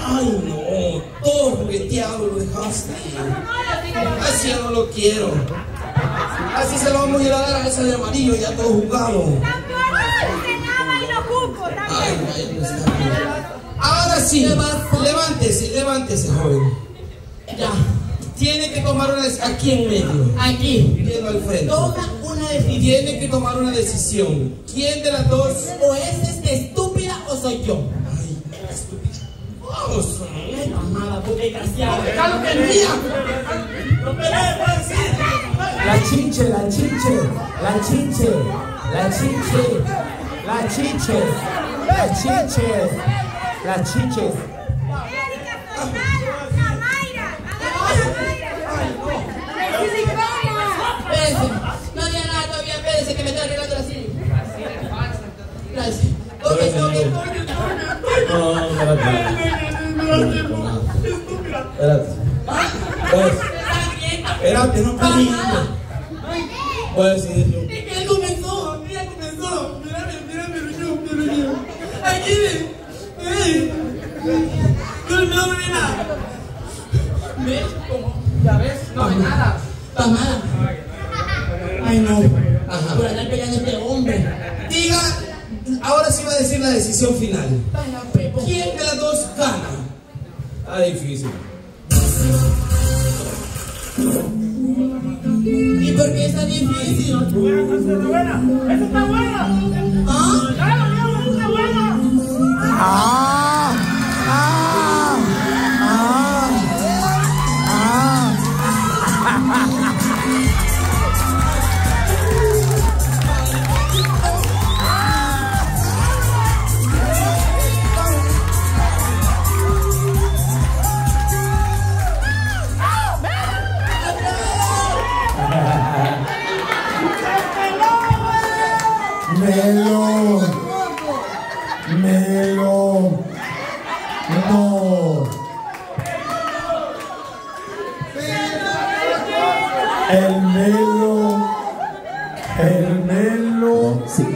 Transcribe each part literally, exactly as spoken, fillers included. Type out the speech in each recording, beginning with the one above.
Ay, no, todo jugueteado lo dejaste. Así ya no lo quiero. Así se lo vamos a ir a dar a esa de amarillo, ya todo jugado. Ay, ay, no está bien. Ahora sí, levántese, levántese, joven. Ya. Tiene que tomar una decisión. Aquí en medio. Aquí. Viendo al frente. Toma una decisión. Tiene que tomar una decisión. ¿Quién de las dos? O es esta estúpida o soy yo. Ay, estúpida. Vamos. Ay, mamada, puta desgraciada. ¡Déjalo que es mía! La chinche, la chinche, la chinche, la chinche, la chinche, la chinche, la chinche. Espérense, no había nada todavía, espérense que me está arreglando la silla. Gracias. Toque, toque, toque. No, espérate. Espérate. Espérate, no está riendo. Puedes decirlo. Es que él comenzó, mira, comenzó. Mírame, mírame, mírame, mírame. Aquí ven. Ven. No, no me ve nada. ¿Ves? ¿Cómo? ¿Ya ves? No ve nada. Está mala. Ay, no. Ajá. Por andar peleando este hombre. Diga, ahora sí va a decir la decisión final. Vaya, Pepo. ¿Quién de las dos gana? Está difícil. ¿Y por qué está difícil? ¡Esa está buena! ¡Esa está buena! ¿Ah? ¡Claro, Dios, esa está buena! Ah, ah, ah, Melo, Melo, no. El Melo, el Melo, sí.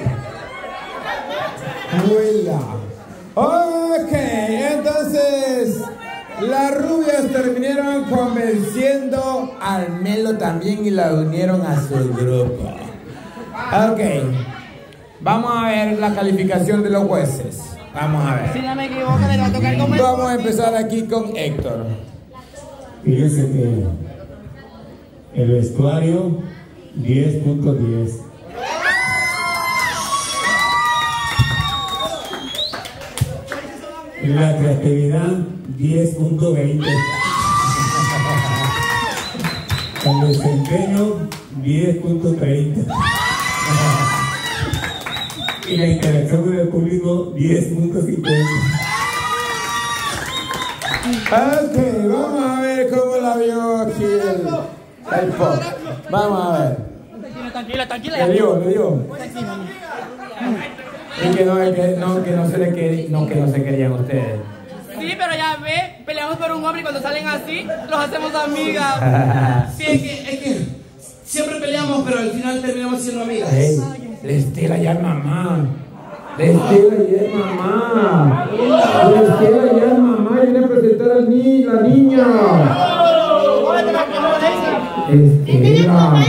Vuela. Ok, entonces las rubias terminaron convenciendo al Melo también y la unieron a su grupo. Ok. Vamos a ver la calificación de los jueces. Vamos a ver. Si no me equivoco, le va a tocar comer. Vamos a empezar aquí con Héctor. Fíjense que el vestuario diez punto diez. La creatividad diez punto veinte. El desempeño diez punto treinta. Y la interacción con el público diez punto cincuenta. Ok, vamos a ver cómo la vio aquí el, el pop. Vamos a ver. Tranquila, tranquila. Le dio, le dio. Y que no, que no, que no se le quer- no, que no se querían ustedes. Sí, pero ya ve, peleamos por un hombre y cuando salen así, los hacemos amigas. Sí, es que, es que siempre peleamos, pero al final terminamos siendo amigas. Ey, le estela ya mamá. Le estela ya mamá. Le estela ya mamá. Viene a presentar al ni la niña. Estela.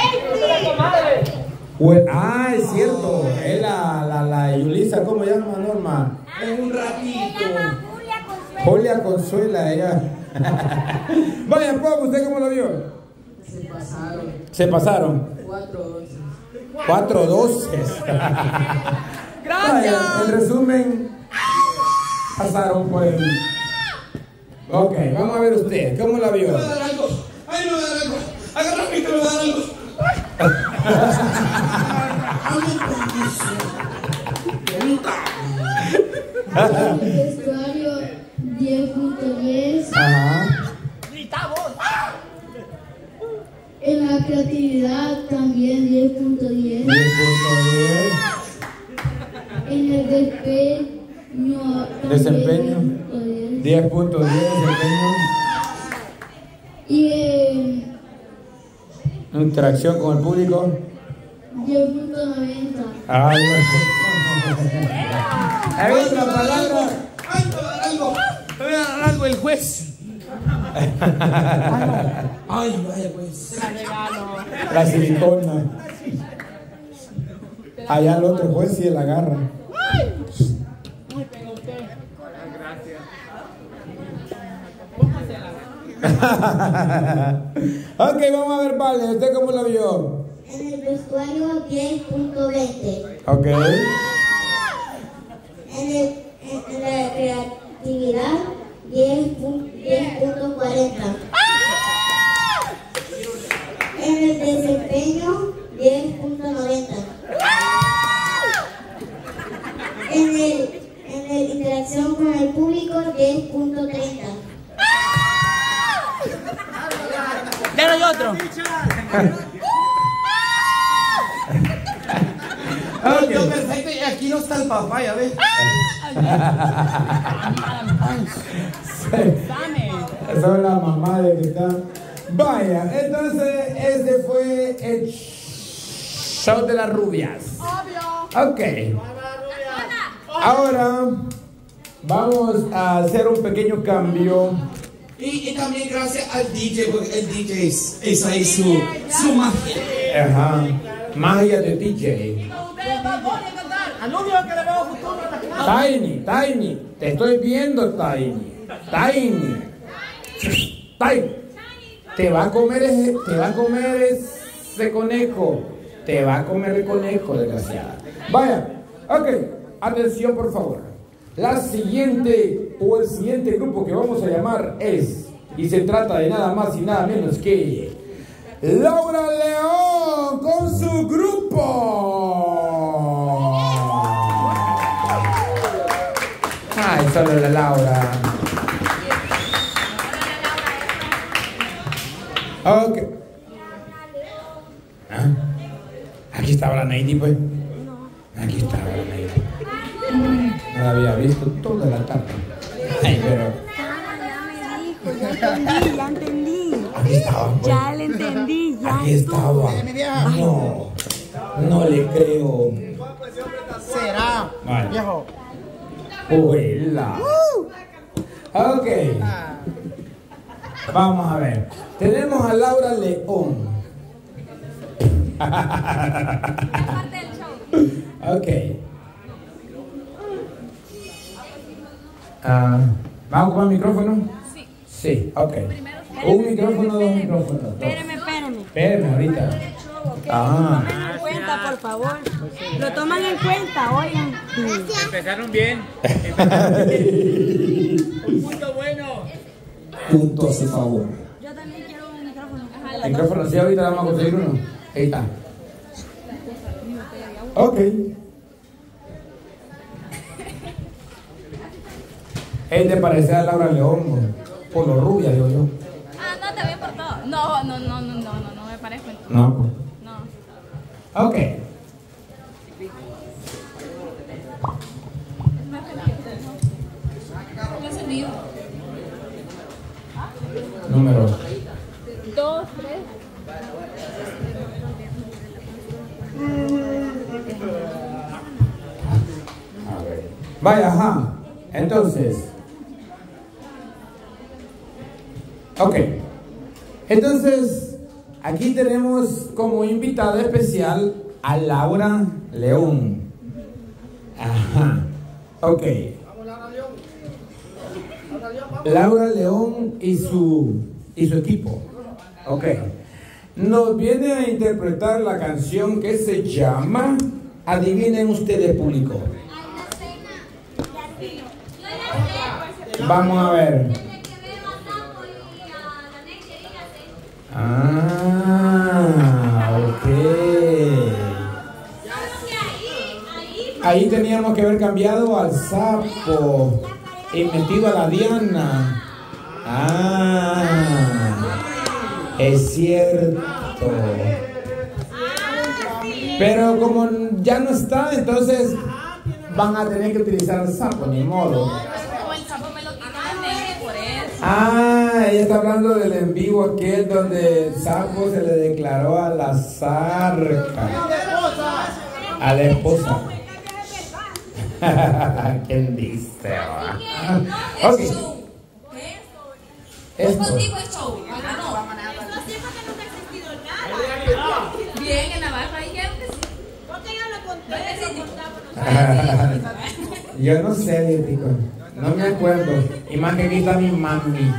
Pues, ah, es cierto. Es la, la, la Yulisa, ¿cómo llama Norma? Es un ratito. Julia Consuela, ella. Vaya, pues, ¿usted cómo lo vio? Se pasaron. Se pasaron. Cuatro doce. Cuatro doces. Vaya, en resumen, pasaron pues. Ok, vamos a ver usted, ¿cómo la vio? Me va a dar algo. Ay, me va a dar algo. Agárrame que me va a dar algo. El vestuario diez punto diez. Ajá. En la creatividad también diez punto diez. diez punto diez. En el desempeño Desempeño. también diez punto diez desempeño. y en Interacción con el público. diez punto noventa. Ay, no. Hay otra palabra. Ay, me va a dar algo. Me va a dar juez. Ay, vaya pues. La silicona. Allá el otro juez sí la agarra. Ok, vamos a ver, vale, ¿usted cómo lo vio? En el vestuario diez punto veinte. Ok. En, el, en, en la creatividad diez punto cuarenta. En el desempeño diez punto noventa. En el, en la interacción con el público diez punto treinta. Ya no hay otro. Okay. Yo perfecto, y aquí no está el papá, ya ves. Esa es la mamá de que está. Vaya, entonces ese fue el show de las rubias. Obvio. Ok. Ahora vamos a hacer un pequeño cambio. Y, y también gracias al D J, porque el D J es, es ahí su, su magia. Ajá. Magia de D J. Al único que le veo futuro. Tiny, Tiny, te estoy viendo, Tiny. Tiny. Tiny. Te va a comer ese, te va a comer ese conejo. Te va a comer el conejo, desgraciada. Vaya, ok, atención por favor. La siguiente o el siguiente grupo que vamos a llamar es, y se trata de nada más y nada menos que Laura León con su grupo. Ay, solo la Laura. Ok. ¿Ah? Aquí estaba la Neidi, pues. Aquí estaba la Neidi. No la había visto toda la tarde. Ay, pero. Ya me dijo, ya entendí, ya entendí. Aquí estaba, pues. Ya le entendí, ya. Aquí estaba. No, no le creo. Será, Vale. viejo. Huela. Ok. Vamos a ver. Tenemos a Laura León. Ok. Uh, ¿Vamos con el micrófono? Sí. Sí, ok. Un micrófono, dos micrófonos. Espéreme, espéreme. Espéreme ahorita. Ah. Lo toman en cuenta, por favor. Lo toman en cuenta, oigan. Empezaron bien. Empezaron bien. Un punto bueno. Punto a su favor. Yo también quiero un micrófono. El micrófono, sí, ahorita vamos a conseguir uno. Ahí está. Ok. Él te parece a Laura León, por lo rubia, digo yo. Ah, no, te veo por todo. No, no, no, no, no, no, no me parezco. No, pues. No. Ok. No es el mío. Número. Dos, tres. Vaya, ajá. Entonces. Ok. Entonces, aquí tenemos como invitada especial a Laura León. Ajá. Ok. Laura León y su, y su equipo. Ok. Nos viene a interpretar la canción que se llama, adivinen ustedes, público. Vamos a ver. Ah, ok. Ahí teníamos que haber cambiado al sapo y metido a la Diana. Ah, es cierto. Pero como ya no está, entonces van a tener que utilizar el sapo, ni modo. Ah, ella está hablando del en vivo aquel donde el sapo se le declaró a la zarca. A la esposa. ¿Quién dice? Ok. Esto. Contigo el show. Ah, no. Eso sí porque nunca ha existido nada. Bien, en Navarra dijeron que sí. Porque yo lo conté, lo contamos. Yo no sé, Tico. No me acuerdo. Y más que aquí está mi mami.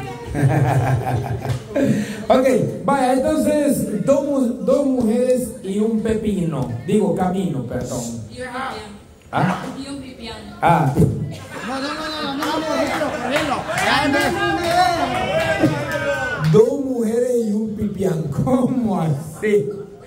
Ok, vaya, entonces dos, mu- dos mujeres y un pepino. Digo, camino, perdón. Y un pipián. Ah, Y un pipián. ah. No, no, no, no, no, correlo, correlo. Dos mujeres y un pipián. ¿Cómo así?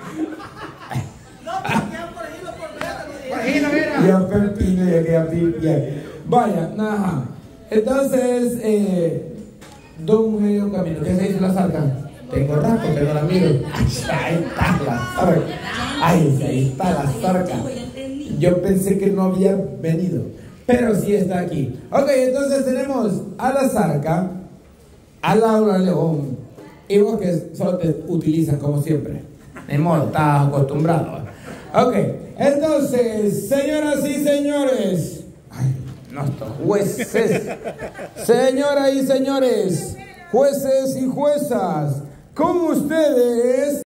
Yo pepino y aquella pipián. Vaya, ajá. Entonces, eh, dos mujeres y un camino. ¿Qué se dice la zarca? Tengo rasco, pero la miro. Ahí está la zarca. Ay, ahí está la zarca. Yo pensé que no había venido, pero sí está aquí. Ok, entonces tenemos a la zarca, a Laura León, y vos que solo te utilizan como siempre. De modo, estás acostumbrado. Ok, entonces, señoras y señores, ay, nuestros jueces, señoras y señores, jueces y juezas, con ustedes.